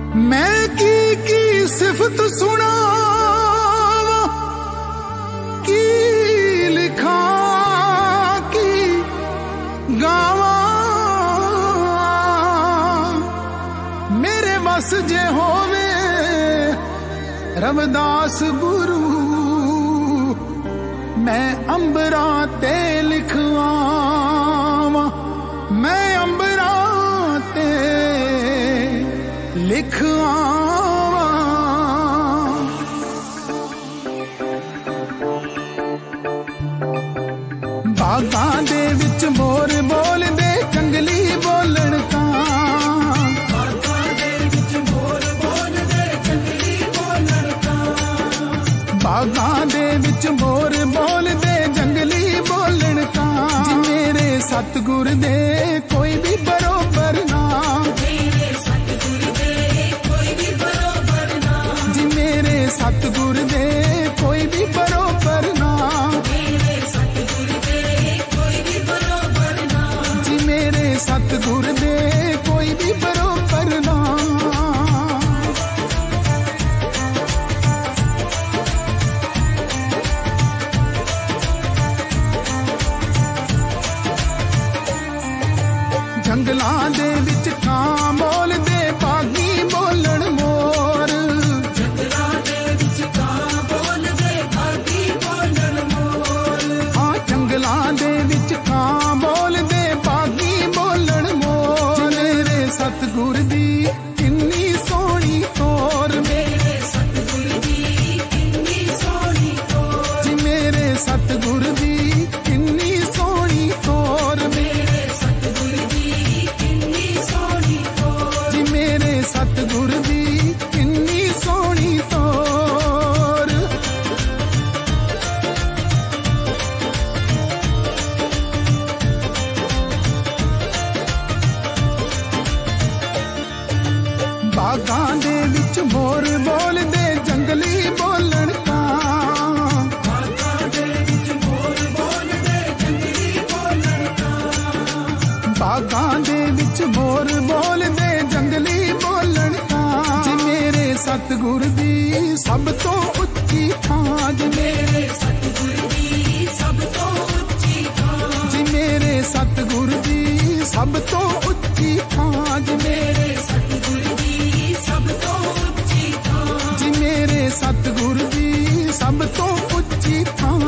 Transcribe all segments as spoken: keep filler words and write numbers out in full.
मैं की की सिफत सुना की लिखा की गावा मेरे बस जे होवे रविदास गुरु मैं अंबरा ते लिखवावा मैं अंबरा ते लिखवावा। बागां दे विच मोर बोल दे जंगली बोलण तां बागां दे विच मोर बोल दे जंगली बोलण तां बागां दे विच मोर बोल दे जंगली बोलण तां जी मेरे सतगुर दे कोई भी बरोबर ना मेरे सतगुर दे कोई भी बरोबर ना जी मेरे सतगुर दे कोई भी बरोबर ना मेरे सतगुर दे कोई भी बरोबर ना जी मेरे सतगुर दे कोई भी बरोबर ना। जंगलां दे विच कां बोल दे बागी बोलण मोर जंगलां दे विच कां बोल दे बागी बोलण मोर हाँ जंगलां दे विच कां बोल दे बागी बोलण मोर मेरे सतगुर दी किन्नी सोहनी तोर मेरे सतगुर दी किन्नी सोहनी तोर जी मेरे सतगुर दी किन्नी सोहनी तोर मेरे सतगुर दी किन्नी सोहनी तोर जी मेरे सतगुर दी किन्नी सोहनी तोर। बागां दे विच मोर बोल दे जंगली बोलण तां बागां दे विच मोर बोल दे जंगली बोलण तां बागां दे विच मोर बोल दे जंगली बोलण तां जी मेरे सतगुर दी सब तो उच्ची थां जी मेरे सतगुर दी सब तो उच्ची थां जी मेरे सतगुर दी सब तो उच्ची थां जी मेरे सतगुर दी सब तो उच्ची थां जी मेरे सतगुर दी सब तो उच्ची थां।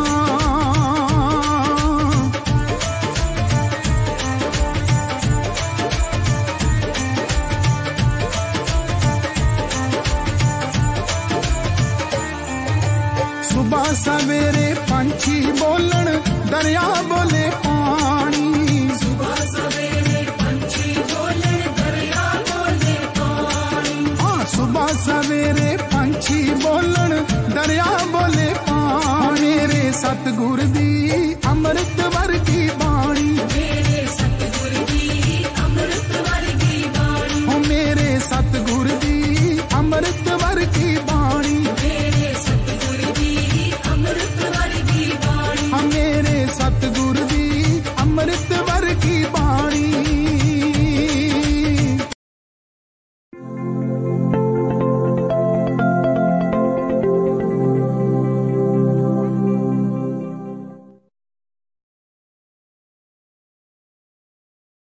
सुबह सवेरे पंछी बोलन दरिया बोले पानी सुबह सवेरे पंछी बोले दरिया बोले पानी हाँ सुबह सवेरे पंछी बोलन दरिया बोले पानी मेरे सतगुर दी अमृत